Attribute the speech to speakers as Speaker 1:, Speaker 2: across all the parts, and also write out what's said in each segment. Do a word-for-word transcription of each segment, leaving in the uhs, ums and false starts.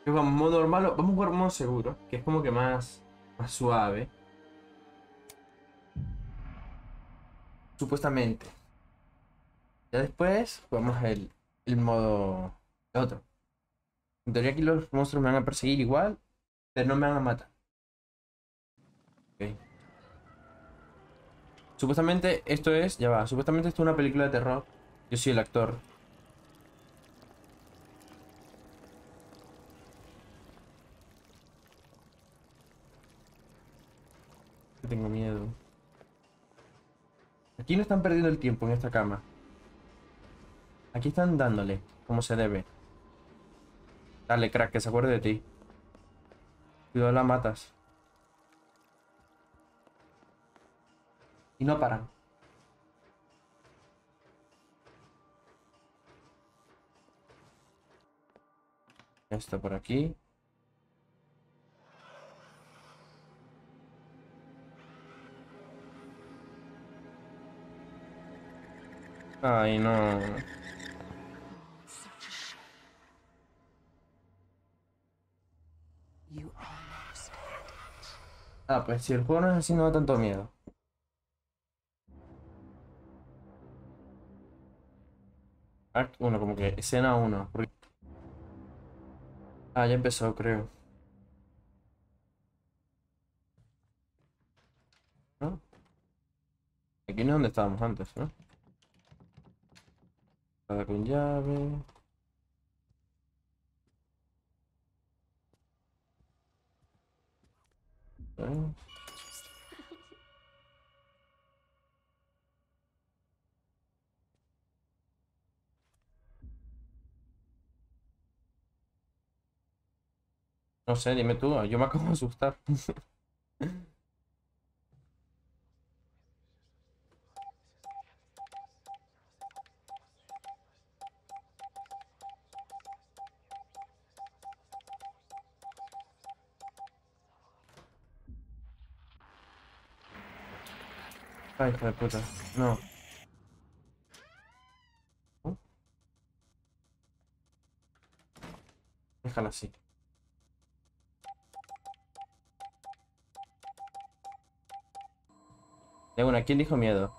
Speaker 1: Yo vamos modo normal, o- vamos a jugar modo seguro, que es como que más, más suave. Supuestamente. Ya después jugamos el, el modo el otro. En teoría aquí los monstruos me van a perseguir igual, pero no me van a matar. Ok. Supuestamente esto es, ya va, supuestamente esto es una película de terror. Yo soy el actor. Yo tengo miedo. Aquí no están perdiendo el tiempo en esta cama. Aquí están dándole, como se debe. Dale, crack, que se acuerde de ti. Cuidado, la matas. Y no paran. Ya está por aquí. Ay, no.
Speaker 2: Such a shame. You almost had it.
Speaker 1: Ah, pues si el juego no es así, no da tanto miedo. Act uno, como que escena uno. Ah, ya empezó, creo. ¿No? Aquí no es donde estábamos antes, ¿no? Nada con llave. ¿Eh? No sé, dime tú. Yo me acabo de asustar. Ay, hijo de puta. No. ¿No? Déjala así. De una, ¿quién dijo miedo?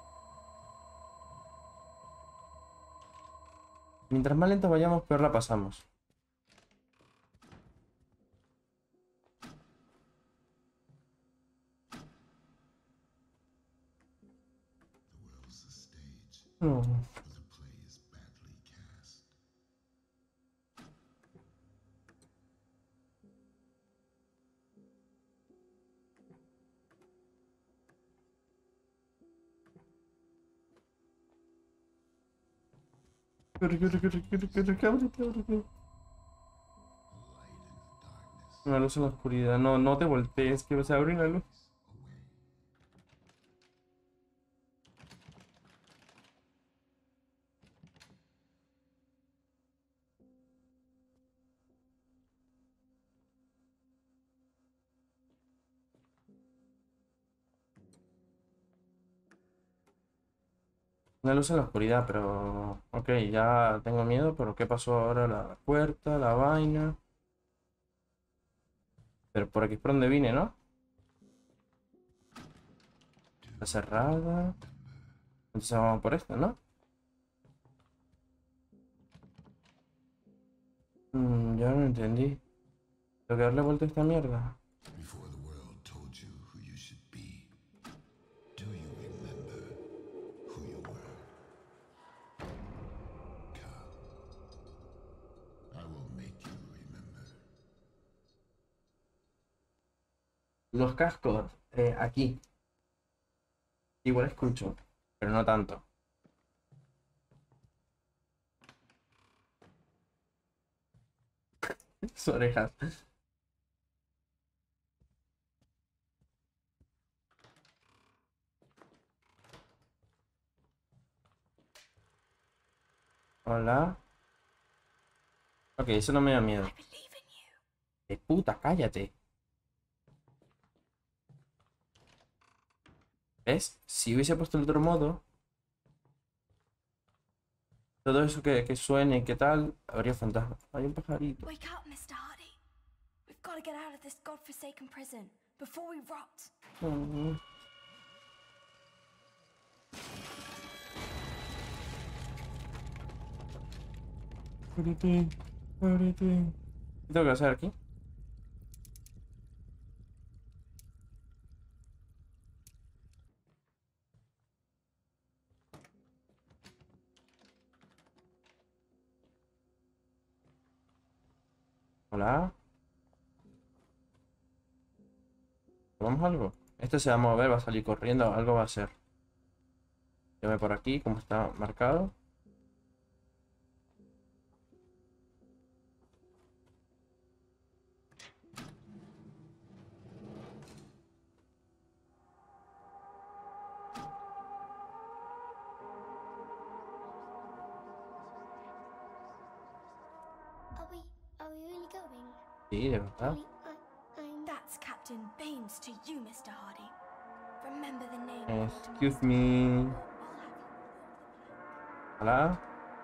Speaker 1: Mientras más lento vayamos, peor la pasamos.
Speaker 3: World's a stage
Speaker 1: No.
Speaker 3: where the play is badly cast.
Speaker 1: Corre, corre, corre, corre, corre, cabrón, cabrón, cabrón.
Speaker 3: A light in the darkness,
Speaker 1: Una luz en la oscuridad. No, no te voltees, que se abre una luz.
Speaker 3: away.
Speaker 1: Una luz en la oscuridad, pero... Ok, ya tengo miedo, pero ¿qué pasó ahora? La puerta, la vaina... Pero por aquí es por donde vine, ¿no? Está cerrada. Entonces vamos por esto, ¿no? Mm, ya no entendí. Tengo que darle vuelta a esta mierda.
Speaker 3: Before the world told you who you should be, do you remember who you were? Come. I will make you remember.
Speaker 1: Los cascos, eh, aquí. Igual escucho, pero no tanto. Sus orejas. Hola. Ok, eso no me da miedo.
Speaker 2: I believe in you.
Speaker 1: De puta, cállate. ¿Ves? Si hubiese puesto el otro modo, todo eso que, que suene y que tal, habría fantasma. Hay un pajarito.
Speaker 2: Wake up, mister Hardy. gotta get out of this godforsaken prison before we rot.
Speaker 1: Mm. ¿Qué tengo que hacer aquí? Hola. ¿Vamos algo? Este se va a mover, va a salir corriendo, algo va a hacer. Llame por aquí, como está marcado.
Speaker 4: Are we, are we really going?
Speaker 1: Sí, de verdad.
Speaker 4: Really, I, I'm...
Speaker 2: That's Captain Baines to you, Mister Hardy. Remember the name. called
Speaker 1: Excuse
Speaker 2: Master.
Speaker 1: me.
Speaker 2: Or I'll have you build the plan.
Speaker 1: Hola.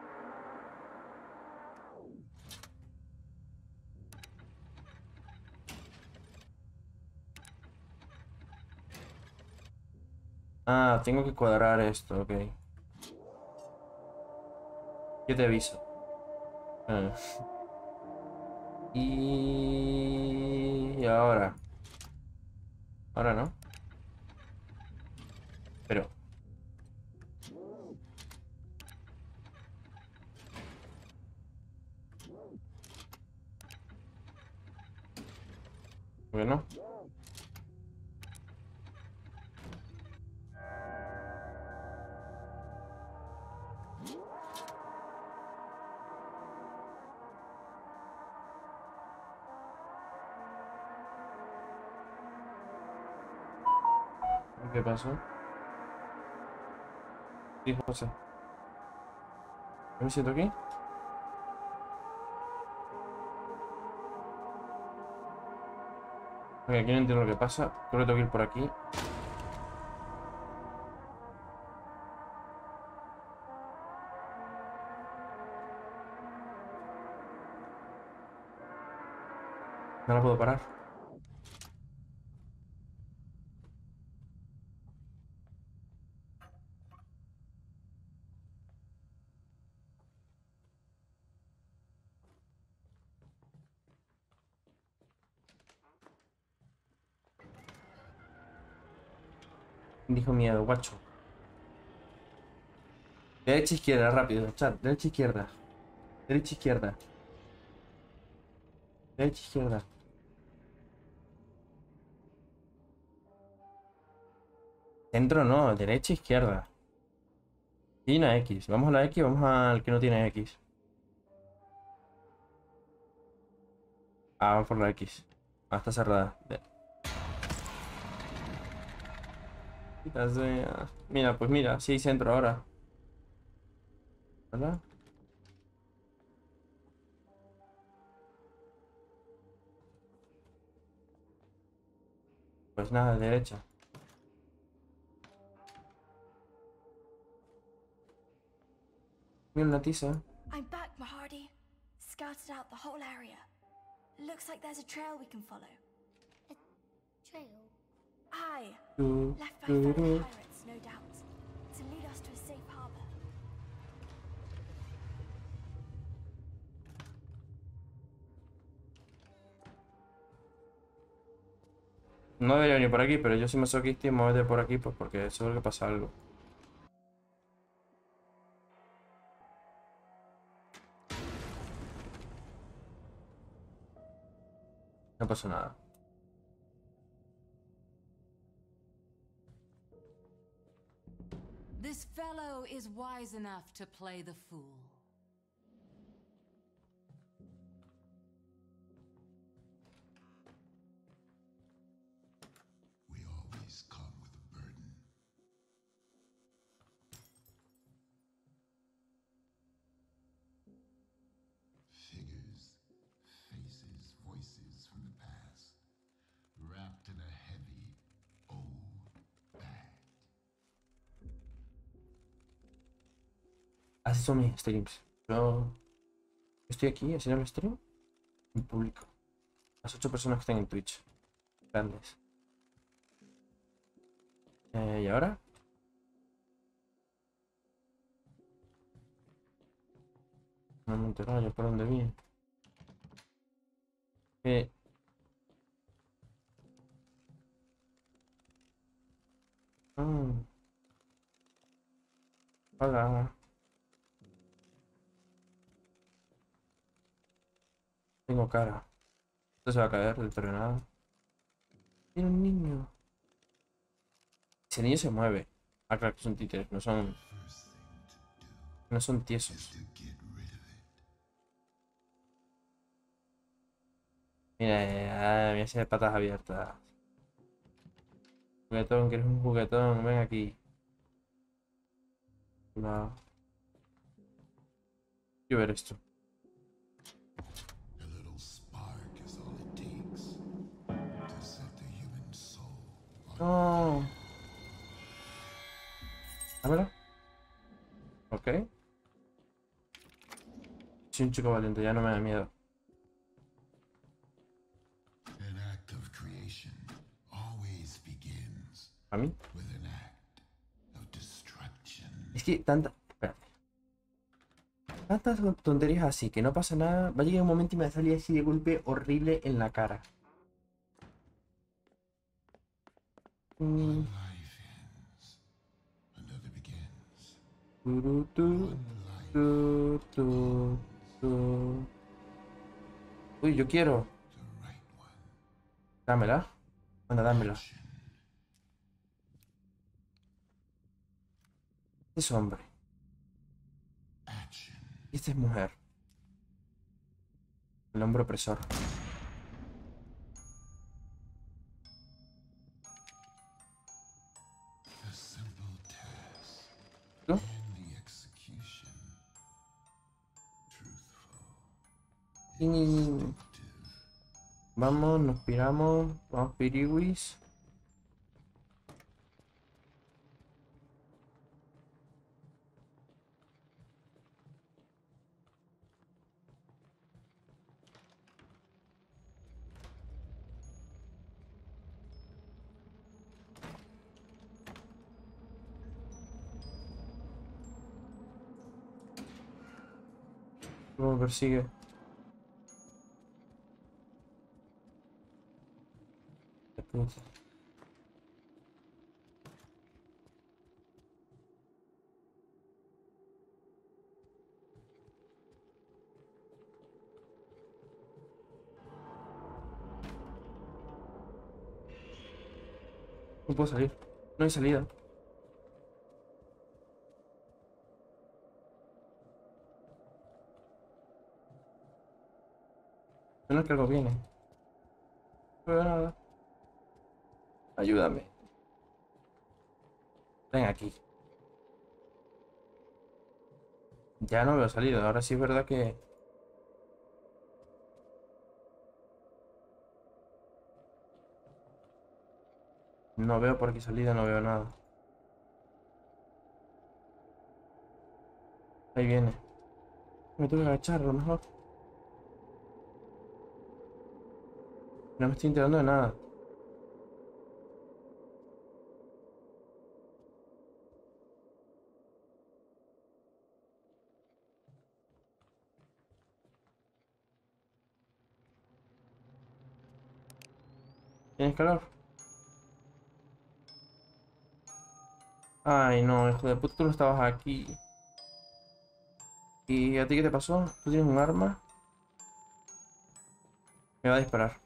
Speaker 1: Ah, tengo que cuadrar esto, ok. Yo te aviso. Ah. Y ahora. Ahora no. Pero. Bueno. ¿Qué pasó? Sí, José. ¿Qué me siento aquí? Ok, aquí no entiendo lo que pasa. Creo que tengo que ir por aquí. No la puedo parar. Dijo miedo, guacho. Derecha, izquierda, rápido. Chat, derecha, izquierda. Derecha, izquierda. Derecha, izquierda. Centro no, derecha, izquierda. Y una X. Vamos a la X, vamos al que no tiene X. Ah, vamos por la X. Ah, está cerrada. De- Maldita sea. Mira, pues mira, sí hay centro ahora. ¿Verdad? Pues nada, derecha. Mira una tiza.
Speaker 2: I'm back, Mahardy. Scouted out the whole area. Looks like there's a trail we can follow.
Speaker 4: Trail?
Speaker 2: Aye,
Speaker 1: Tu,
Speaker 2: left by
Speaker 1: tu,
Speaker 2: fellow
Speaker 1: tu.
Speaker 2: pirates, no doubt, to lead us to a safe harbor.
Speaker 1: No debería venir por aquí, pero yo soy masoquista y me voy a meter por aquí pues porque seguro que pasa algo. No pasa nada.
Speaker 5: This fellow is wise enough to play the fool.
Speaker 3: We always come with a burden. Figures, faces, voices from the past, wrapped in a heavy, old bag.
Speaker 1: Así son mis streams. Yo estoy aquí haciendo el stream en público. Las ocho personas que están en Twitch. Grandes. Eh, ¿Y ahora? No me he enterado yo por dónde vine. Eh. Ah. Hola. Tengo cara. Esto se va a caer deteriorado. Tiene un niño. Ese niño se mueve. Ah, claro que son títeres, no son. No son tiesos. Mira, eh, ah, mira ese de patas abiertas. Juguetón, ¿quieres un juguetón? Ven aquí. No. Quiero ver esto.
Speaker 3: A little spark is all it takes to set the human soul on
Speaker 1: No. Dámelo. Ok. Soy un chico valiente, ya no me da miedo.
Speaker 3: An act of creation always begins
Speaker 1: ¿A mí?
Speaker 3: with an act of destruction.
Speaker 1: Es que tanta... Espérate. Tantas tonterías así, que no pasa nada. Va a llegar un momento y me va a salir así de golpe horrible en la cara. Mm.
Speaker 3: One life ends, another begins.
Speaker 1: Turu, tu,
Speaker 3: One life
Speaker 1: tu, tu, tu. Uy, yo quiero.
Speaker 3: the right one.
Speaker 1: Dámela. Bueno, dámela.
Speaker 3: Action.
Speaker 1: Este es hombre.
Speaker 3: Action.
Speaker 1: Y esta es mujer. El hombre opresor.
Speaker 3: The simple task
Speaker 1: ¿No?
Speaker 3: and the execution. Truthful.
Speaker 1: Y-
Speaker 3: Instinctive.
Speaker 1: Vamos, nos piramos. Vamos, piriwis. Luego persigue. De puta. No puedo salir. No hay salida. No es que algo viene. No veo nada. Ayúdame. Ven aquí. Ya no veo salida. Ahora sí es verdad que... No veo por aquí salida, no veo nada. Ahí viene. Me tengo que agachar a lo mejor. No me estoy enterando de nada. ¿Tienes calor? Ay, no, hijo de puta, tú no estabas aquí. ¿Y a ti qué te pasó? ¿Tú tienes un arma? Me va a disparar.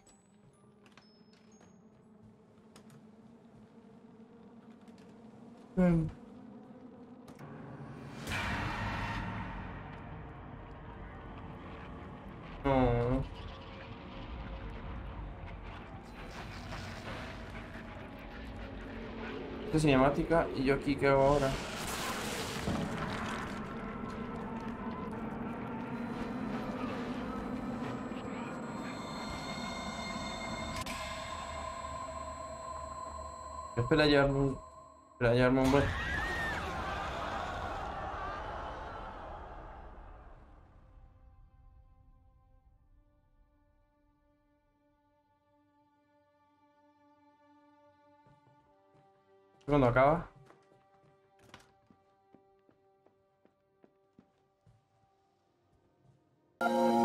Speaker 1: Ven. No. Esta es cinemática y yo aquí, ¿qué hago ahora? Espera a llevarme un... Espera a llevarme un buen... Cuando acaba.
Speaker 2: Thank you.